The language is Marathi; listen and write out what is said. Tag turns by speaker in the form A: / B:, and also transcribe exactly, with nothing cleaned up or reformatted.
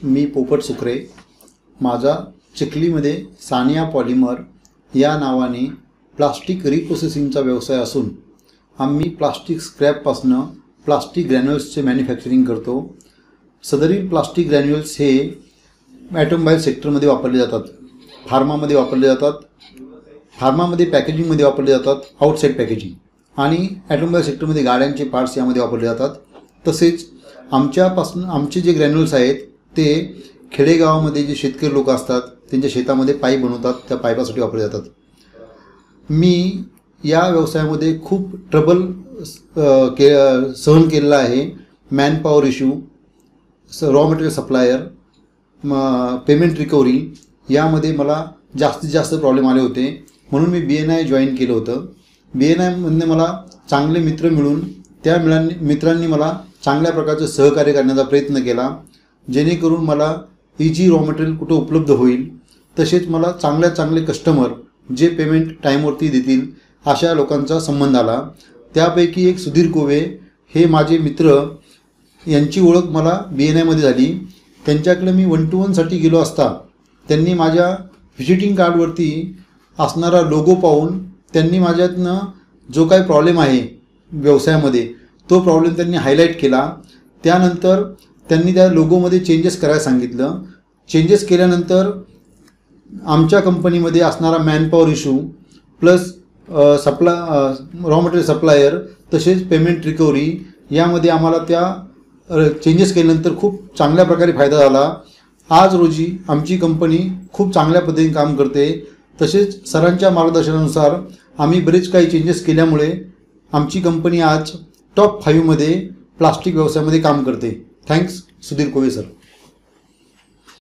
A: मी पोपट सुकरे, माझा चिखलीमध्ये सानिया पॉलिमर या नावाने प्लास्टिक रिप्रोसेसिंगचा व्यवसाय असून आम्ही प्लास्टिक स्क्रॅपपासून प्लास्टिक ग्रॅन्युअल्सचे मॅन्युफॅक्चरिंग करतो। सदरील प्लास्टिक ग्रॅन्युअल्स हे ॲटोमोबाईल सेक्टरमध्ये वापरले जातात, फार्मामध्ये वापरले जातात, फार्मामध्ये पॅकेजिंगमध्ये वापरले जातात, आउटसाईड पॅकेजिंग, आणि ॲटोमोबाईल सेक्टरमध्ये गाड्यांचे पार्ट्स यामध्ये वापरले जातात। तसेच आमच्यापासून आमचे जे ग्रॅन्युअल्स आहेत ते खेडेगावामध्ये जे शेतकरी लोक असतात त्यांच्या शेतामध्ये पाईप बनवतात, त्या पाईपासाठी वापरले जातात। मी या व्यवसायामध्ये खूप ट्रबल के सहन केलेला आहे। Man power issue, raw material supplier, payment recovery यामध्ये मला जास्तीत जास्त प्रॉब्लेम आले होते, म्हणून मी बी एन आय जॉईन केलं होतं। बी एन आयमध्ये मला चांगले मित्र मिळून त्या मिळांनी मित्रांनी मला चांगल्या प्रकारचं सहकार्य करण्याचा प्रयत्न केला, जेणेकरून मला इजी रॉ मटेरियल कुठं उपलब्ध होईल, तसेच मला चांगल्या चांगले कस्टमर जे पेमेंट टाईमवरती देतील अशा लोकांचा संबंध आला। त्यापैकी एक सुधीर कोवे हे माझे मित्र, यांची ओळख मला बी एन आयमध्ये झाली। त्यांच्याकडे मी वन टू वनसाठी गेलो असता त्यांनी माझ्या व्हिजिटिंग कार्डवरती असणारा लोगो पाहून त्यांनी माझ्यातनं जो काही प्रॉब्लेम आहे व्यवसायामध्ये तो प्रॉब्लेम त्यांनी हायलाईट केला। त्यानंतर त्यांनी त्या लोगोमध्ये चेंजेस करायला सांगितलं। चेंजेस केल्यानंतर आमच्या कंपनीमध्ये असणारा manpower issue plus supply raw material supplier तसेच पेमेंट रिकव्हरी यामध्ये आम्हाला त्या चेंजेस केल्यानंतर खूप चांगल्या प्रकारे फायदा झाला। आज रोजी आमची कंपनी खूप चांगल्या पद्धतीने काम करते। तसेच सरांच्या मार्गदर्शनानुसार आम्ही बरेच काही चेंजेस केल्यामुळे आमची कंपनी आज टॉप फाईव्हमध्ये प्लास्टिक व्यवसायामध्ये काम करते। Thanks Sudhir Kove sir.